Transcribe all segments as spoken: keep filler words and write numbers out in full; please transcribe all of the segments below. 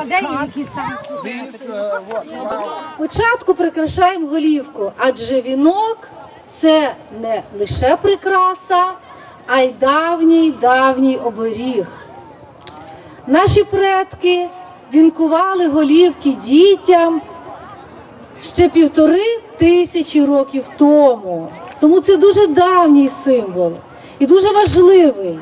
Спочатку прикрашаємо голівку, адже вінок – це не лише прикраса, а й давній-давній оберіг. Наші предки вінкували голівки дітям ще півтори тисячі років тому. Тому це дуже давній символ і дуже важливий.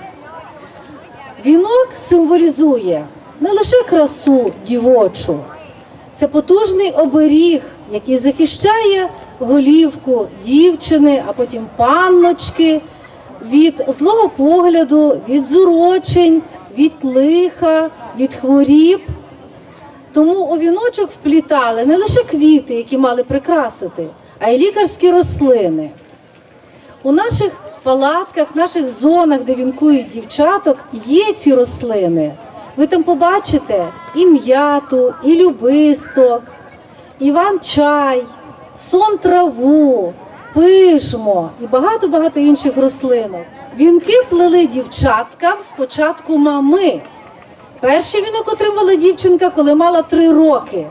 Вінок символізує не лише красу дівочу, це потужний оберіг, який захищає голівку дівчини, а потім панночки від злого погляду, від зурочень, від лиха, від хворіб. Тому у віночок вплітали не лише квіти, які мали прикрасити, а й лікарські рослини. У наших палатках, наших зонах, де вінкують дівчаток, є ці рослини. Ви там побачите і м'яту, і любисток, іван-чай, сон-траву, пижмо і багато-багато інших рослинок. Вінки плели дівчаткам спочатку мами. Перший вінок отримала дівчинка, коли мала три роки.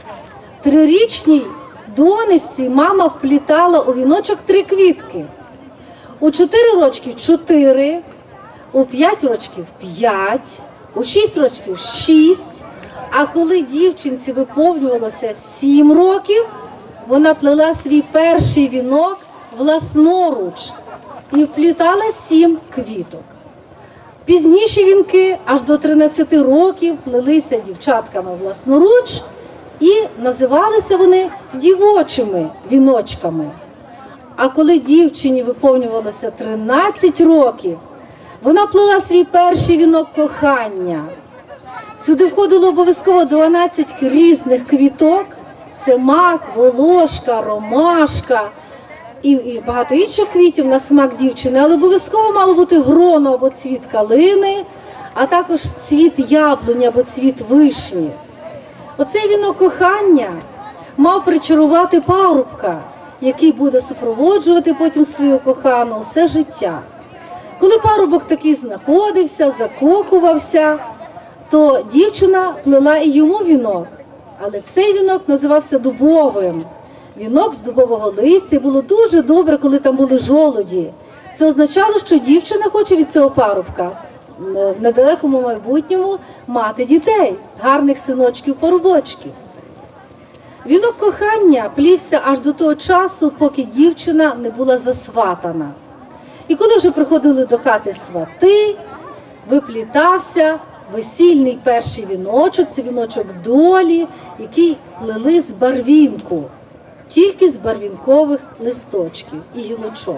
Трирічній донечці мама вплітала у віночок три квітки. У чотири рочки – чотири, у п'ять рочків – п'ять, у шість рочків – шість. А коли дівчинці виповнювалося сім років, вона плела свій перший вінок власноруч і вплітала сім квіток. Пізніші вінки аж до тринадцяти років плелися дівчатками власноруч і називалися вони дівочими віночками. А коли дівчині виповнювалося тринадцять років, вона плела свій перший вінок кохання. Сюди входило обов'язково дванадцять різних квіток. Це мак, волошка, ромашка і, і багато інших квітів на смак дівчини. Але обов'язково мало бути гроно або цвіт калини, а також цвіт яблуні або цвіт вишні. Оцей вінок кохання мав причарувати парубка, який буде супроводжувати потім свою кохану все життя. Коли парубок такий знаходився, закохувався, то дівчина плела і йому вінок. Але цей вінок називався дубовим. Вінок з дубового листя. Було дуже добре, коли там були жолуді. Це означало, що дівчина хоче від цього парубка в недалекому майбутньому мати дітей, гарних синочків-парубочків. Вінок кохання плівся аж до того часу, поки дівчина не була засватана. І коли вже приходили до хати свати, виплітався весільний перший віночок, це віночок долі, який плели з барвінку, тільки з барвінкових листочків і гілочок.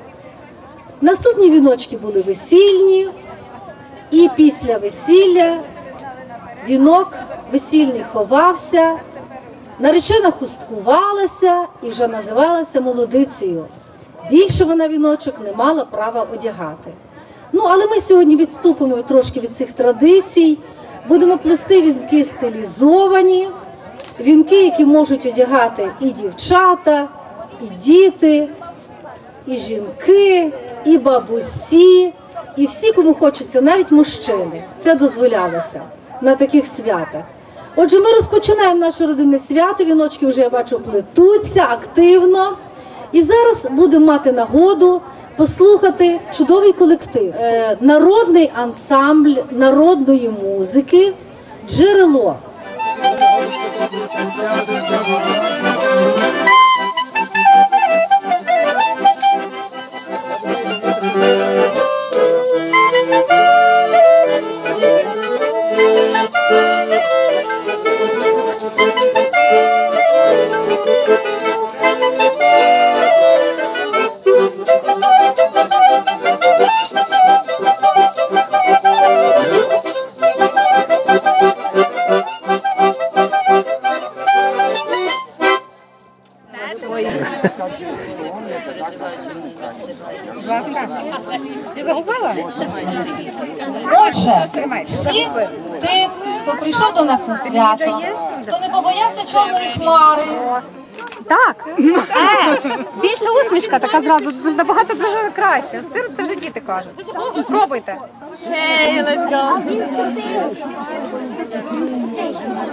Наступні віночки були весільні, і після весілля вінок весільний ховався, наречена хусткувалася і вже називалася молодицею. Більше вона віночок не мала права одягати. Ну, але ми сьогодні відступимо трошки від цих традицій, будемо плести вінки стилізовані, вінки, які можуть одягати і дівчата, і діти, і жінки, і бабусі, і всі, кому хочеться, навіть мужчини. Це дозволялося на таких святах. Отже, ми розпочинаємо наше родинне свято, віночки вже, я бачу, плетуться активно. І зараз будемо мати нагоду послухати чудовий колектив, народний ансамбль народної музики «Джерело». Ти загубила? Отже, всі ти, хто прийшов до нас на свято, хто не побоявся чорної хмари. Так. Е, більша усмішка така зразу, набагато дуже краще. Сир це вже діти кажуть. Пробуйте. Hey, let's go.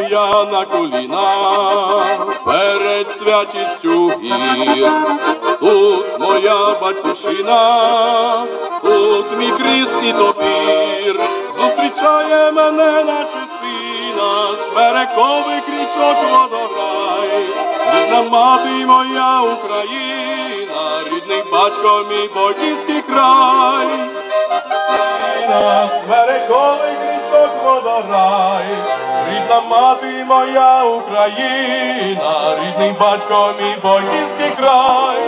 я на коліна перед святістю гір. Тут моя батьківщина, тут мій кріст і топір. Зустрічає мене, наче сина, смерековий крічок водограй. Рідна мати моя Україна, рідний батько мій Бойківський край. Смерековий крічок водограй, рідна мати моя Україна, рідний батько мій Бойківський край.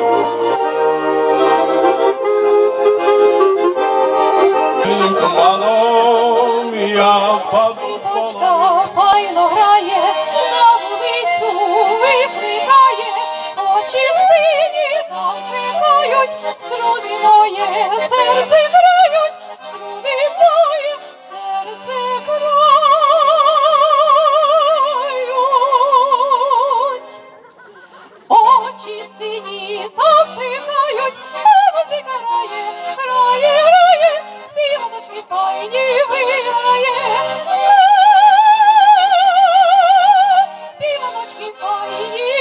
Синім туманом я впаду з полону. Файно грає, на вулицю викликає, очі сині там чекають, струни моє серце грають, струни моє серце грають. Очі сині там чекають, а музика грає, грає, грає, співаночки файні виграє. Співаночки файні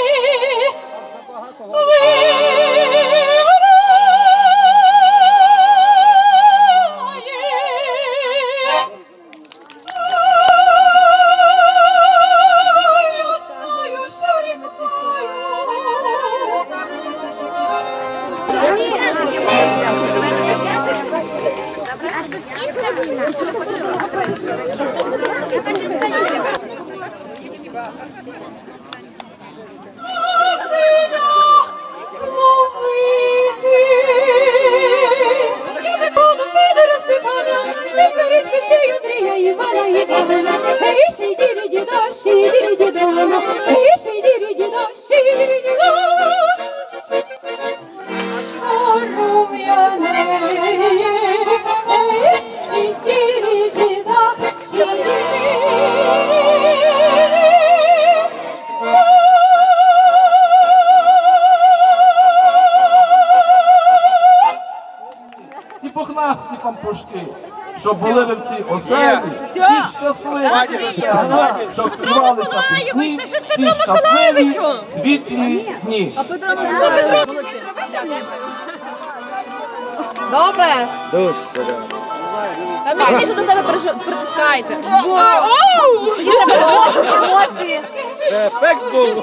і пухнасті пампушки, щоб були ви в цій оселі і щасливі, щоб співалися пісні, всі щасливі, світлі дні. Добре. Дуже. Та не більше до себе притискайте. Тоді треба емоції. Ефект був.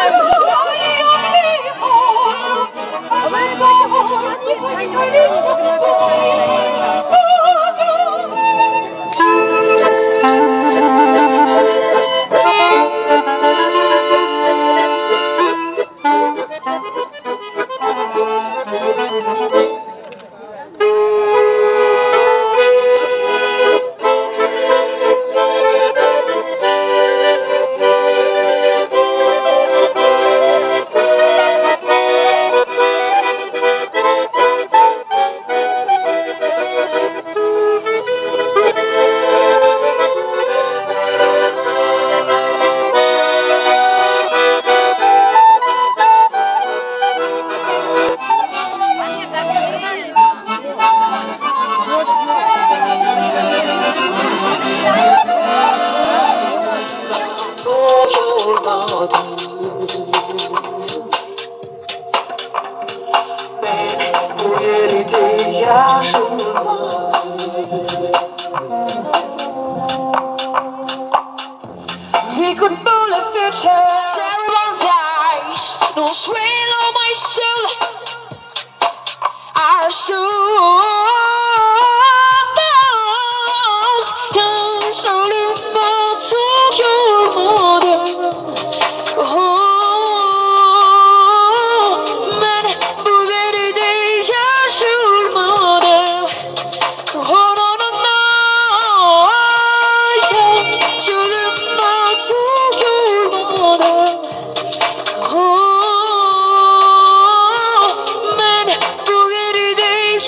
We could build a future, everyone dies. No swing on my soul, our souls. Don't show about to your mother. Oh, man, but every day just your mother. Oh, no, no, no, yeah, children. Oh, man,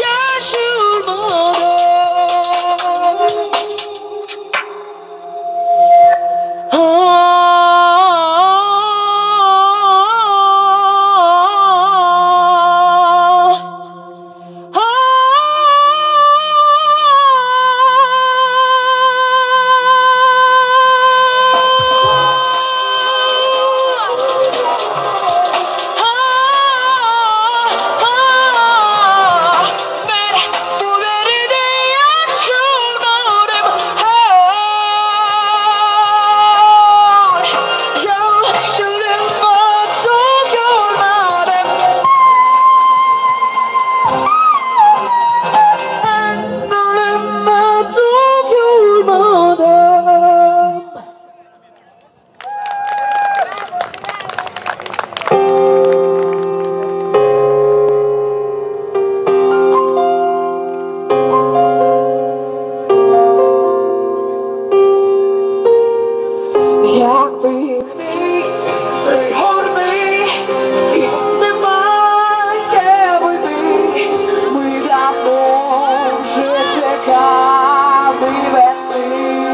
горби. Горби, і немає води. Ми давно вже чекали весни.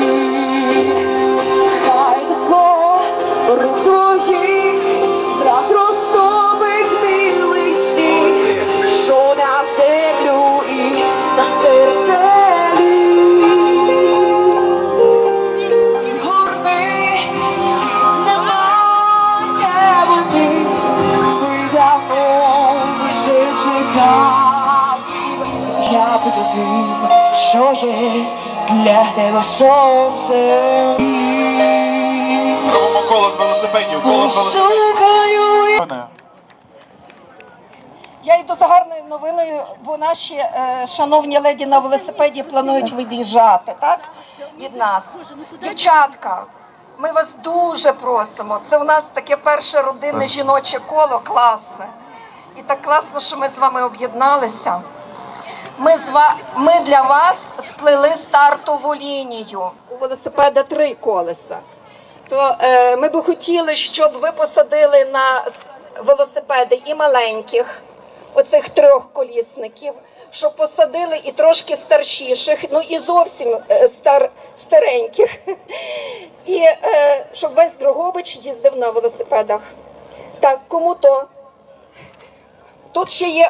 Хай тако рук твоїх раз розтопить білий сніг, що на землю і на серце ліг. Горби, немає води, ми давно вже чекали. Я буду тим, що є для тебе сонцем. Робимо коло з велосипедів, коло з велосипедів. Я йду за гарною новиною, бо наші е, шановні леді на велосипеді планують виїжджати, так? Від нас. Дівчатка, ми вас дуже просимо. Це у нас таке перше родинне жіноче коло, класне. І так класно, що ми з вами об'єдналися. Ми, з ва... ми для вас сплели стартову лінію. У велосипеда три колеса. То е, ми би хотіли, щоб ви посадили на велосипеди і маленьких, оцих трьох колісників, щоб посадили і трошки старшіших, ну і зовсім е, стар, стареньких. І е, щоб весь Дрогобич їздив на велосипедах. Так, кому то? Тут ще є...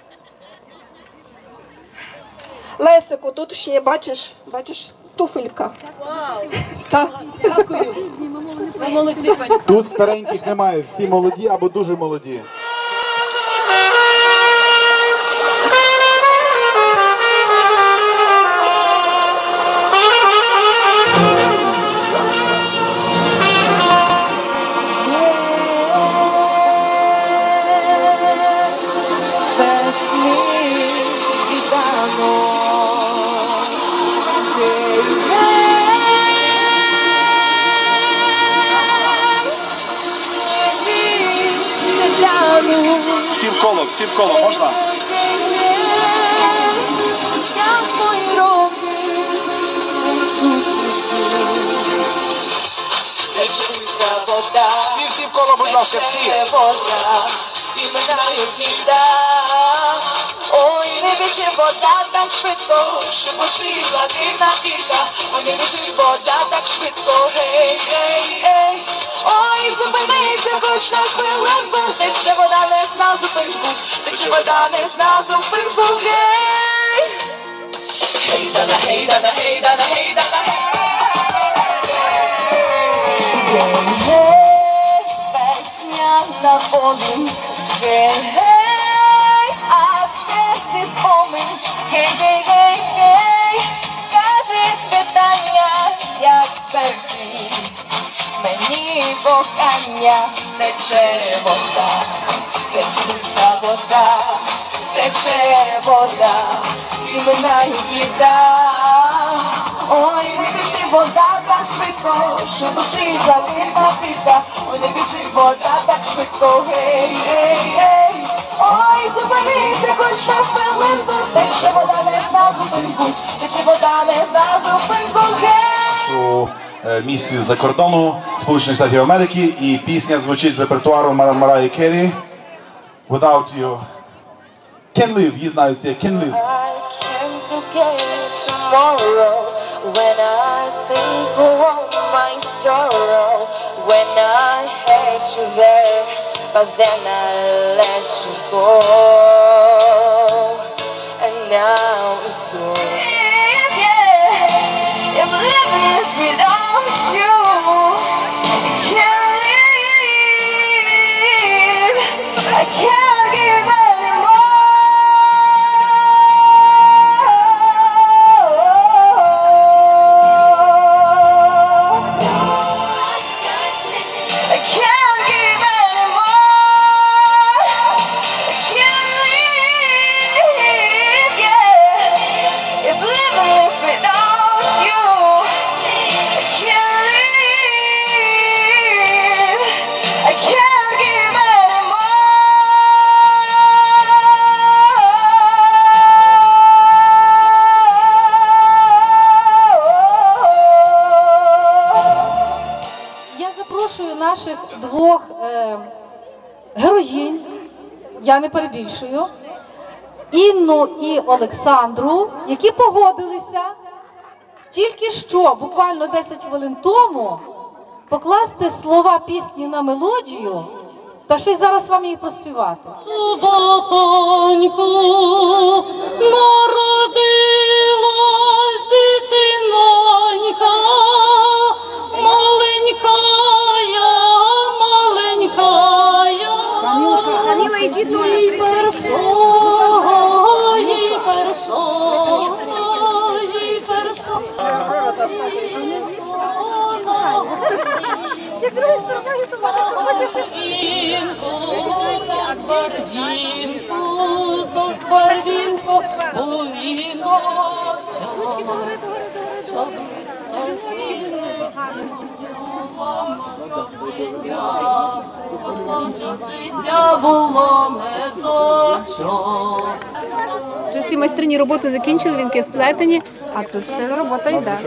Лесику, тут ще є, бачиш, бачиш, туфелька. Вау! Так. Дякую. Ви молодці, пані. Тут стареньких немає, всі молоді або дуже молоді. Всі в коло, всі в коло, можна? Всі, всі в коло, будь ласка, всі. Ой, не біжи вода так швидко, шепочила дивна квітка. Ой, не біжи вода так швидко, гей, гей, гей. Ой, зупинися хоч на хвилинку, тече вода не зна зупинку, тече вода не зна зупинку, гей. Гей, дана, гей, дана, гей, дана, гей, дана, гей, гей, песня на волі, гей, гей, а в серці спомин, гей, гей, гей, гей, скажи світання, як серці. Мені кохання тече вода, тече чиста вода, тече вода, і минає біда. Ой, не біжи вода так швидко, що душі залита квітка. Ой, не біжи вода так швидко, гей, гей, гей. Ой, зупинися хоч на хвилинку, тече вода не зна зупинку, тече вода не зна зупинку, гей. Місію за кордону Сполучених Штатів Америки, і пісня звучить з репертуару Марії Керрі Without You. Can Live, її знають, це Can Live. I can't forget tomorrow when I think of my sorrow, when I had you there, but then I let you go, and now it's all. Yeah, if living is without you, I can't live, I can't give anymore. I can't give anymore. I can't live. запрошую наших двох е, героїнь, я не перебільшую, Інну і Олександру, які погодилися тільки що, буквально десять хвилин тому, покласти слова пісні на мелодію та ще й зараз вам її проспівати. Суботоньку народилась дитинонька, маленькая, маленькая. Каміла, іди до нас. Їй першого, їй першого, їй першого. Барвінку, з барвінку, то з барвінку, у віночок. Життя було медочок. Вже всі майстрині роботу закінчили, вінки сплетені, а тут ще робота йде.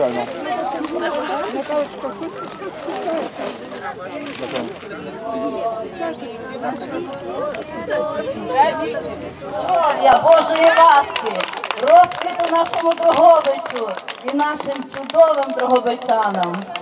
Здоров'я, Божої ласки, розквіту нашому Дрогобичу і нашим чудовим дрогобичанам.